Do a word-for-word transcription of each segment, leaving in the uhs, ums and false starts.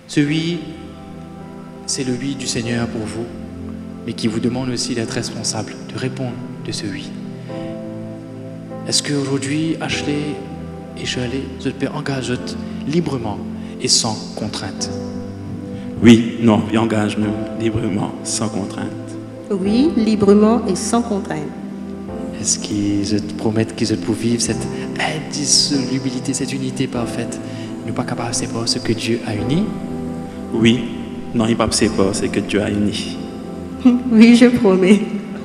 Ce oui, c'est le oui du Seigneur pour vous, mais qui vous demande aussi d'être responsable, de répondre de ce oui. Est-ce qu'aujourd'hui, Ashley et Shirley, vous pouvez engager librement et sans contrainte? Oui, non, ils engagent nous librement, sans contrainte. Oui, librement et sans contrainte. Est-ce qu'ils te promettent qu'ils pour vivre cette indissolubilité, cette unité parfaite? Nous pas capables de séparer ce que Dieu a uni? Oui, non, il n'est pas séparé, c'est que Dieu a uni. Oui, je promets.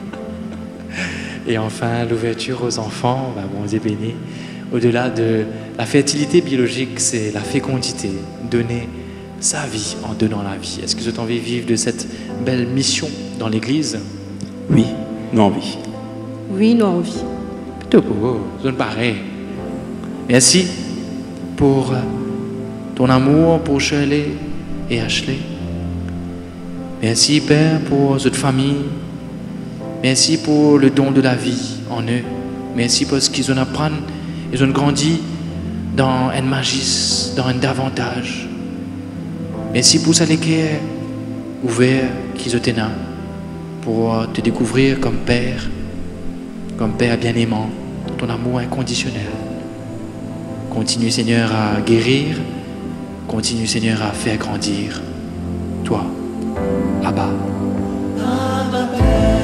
Et enfin, l'ouverture aux enfants, bah bon, on est bénis. Au-delà de la fertilité biologique, c'est la fécondité, donner sa vie en donnant la vie. Est-ce que vous avez envie de vivre de cette belle mission dans l'Église? Oui, nous envie. Oui, nous envie. Plutôt beau, zone pareil. Merci pour ton amour pour Shirley et Ashley. Merci Père pour cette famille. Merci pour le don de la vie en eux. Merci parce qu'ils ont appris, ils ont grandi dans un magie, dans un davantage. Merci pour ça les cœurs ouverts qu'ils ont là pour te découvrir comme Père, comme Père bien-aimant, dans ton amour inconditionnel. Continue Seigneur à guérir, continue Seigneur à faire grandir. Toi, Abba. Abba Père.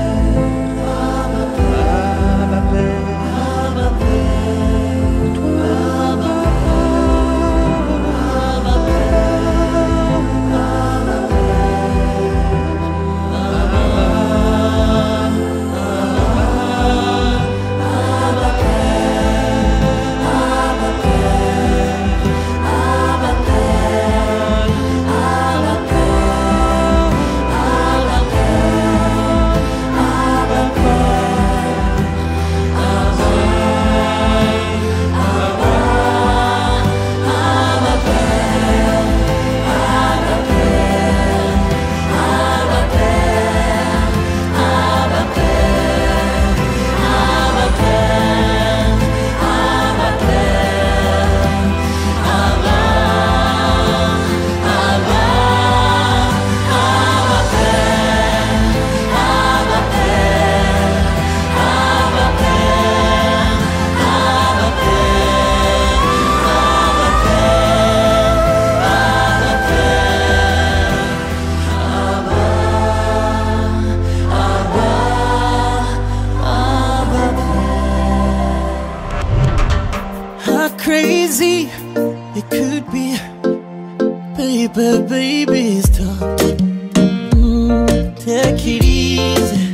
Crazy it could be, baby, baby, stop. Mm, take it easy.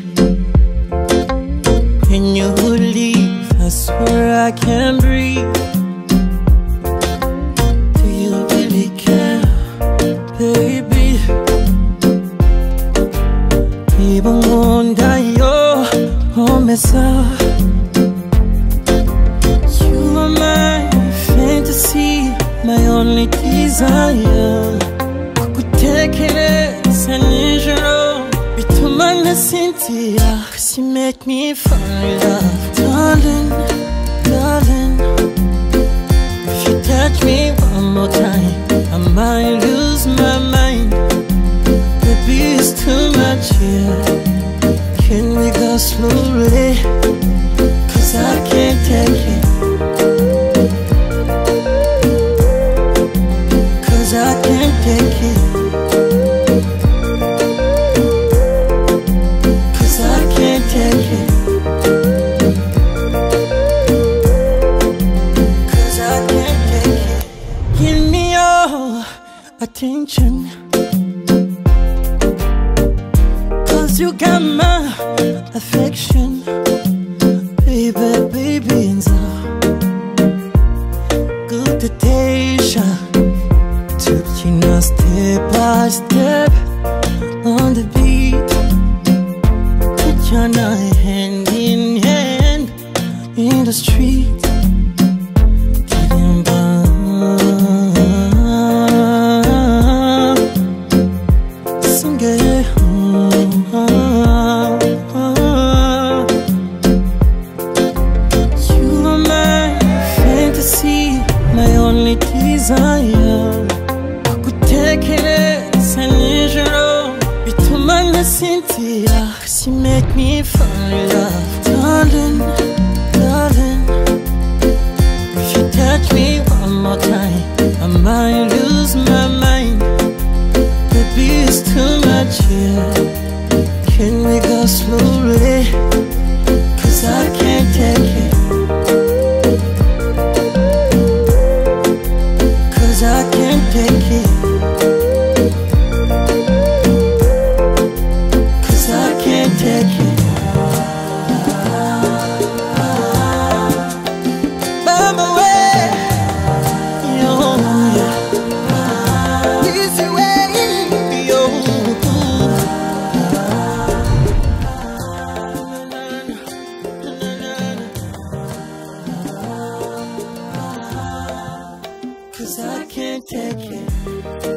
When you leave, I swear I can't breathe. Do you really care, baby? Even one day you're on me, so you are mine. Fantasy, my only desire. Kukutekereza nijoro bituma nasinzira. Cause you make me fall in love. Darling, darling, if you touch me one more time, I might lose my mind. Baby, it's too much here. Can we go slowly? Cause I can't take it. I can't take it. Cause I can't take it. Cause I can't take it. Give me your attention. Cause you got my affection. Baby, baby, and so good to taste. Taking us step by step on the beat. Put your night hand in hand in the street. Getting by. Sing it. You are my fantasy, my only desire. Cynthia, 'cause you make me fall in love. Darling, darling, if you touch me one more time, I might lose my mind. Baby, it's too much here. Can we go slowly? 'Cause I can't take it. 'Cause I can't take it. Take it. By my way, yo, yeah. Easy way, yo. Cause I can't take it.